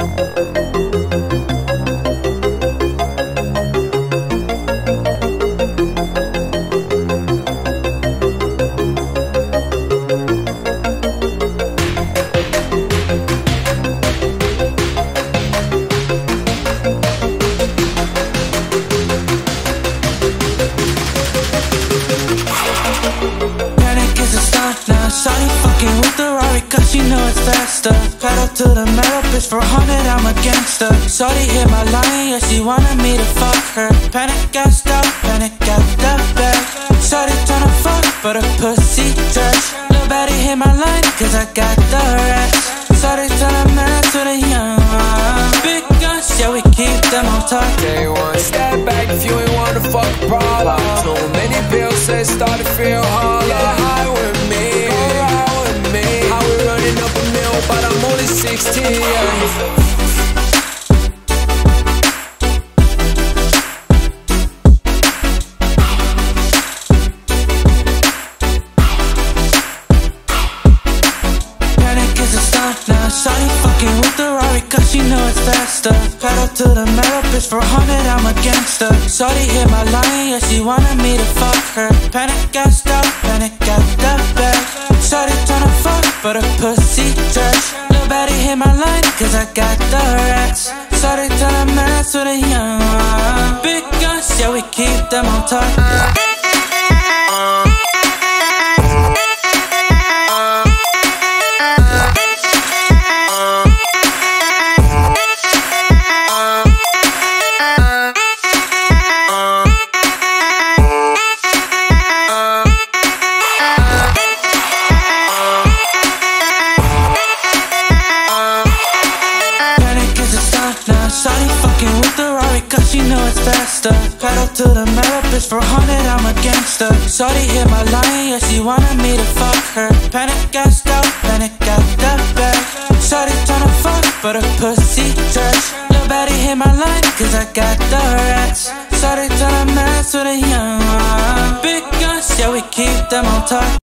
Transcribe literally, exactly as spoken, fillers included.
Shawty fucking with the Rari cause she know it's faster. Pedal to the metal, bitch, for a hundred I'm a gangster. Shawty hit my line, yeah, she wanted me to fuck her. Panic gassed out, panic got that bag. Shawty tryna fuck, but her pussy trash. Lil' baddie hit my line cause I got the racks. Shawty tryna mess with a young one. Big guns, yeah, we keep them on top. Day one, step back if you ain't wanna fuck a problem. Too many pills, say it start to feel hollow. Get high with me, how we running up a mill, but I'm only sixteen. Panic is a stunt now. Shawty fucking with the Rari cause she know it's faster. Pedal to the metal, bitch, for a hundred I'm a gangster. Shawty hit my line, yeah, she wanted me to fuck her. Panic gassed out, panic got that bag. Shawty tryna fuck, but her pussy trash. Lil' baddie hit my line cause I got the racks. Shawty tryna mess with a young one. Big guns, yeah, we keep them on top. Shawty fucking with the Rari cause she know it's faster. Pedal to the metal, bitch, for a hundred I'm a gangster. Shawty hit my line, yeah, she wanted me to fuck her. Panic gassed out, panic got that bag. Shawty tryna fuck, but her pussy trash. Lil' baddie hit my line cause I got the racks. Shawty tryna mess with a young one. Big guns, yeah, we keep them on top.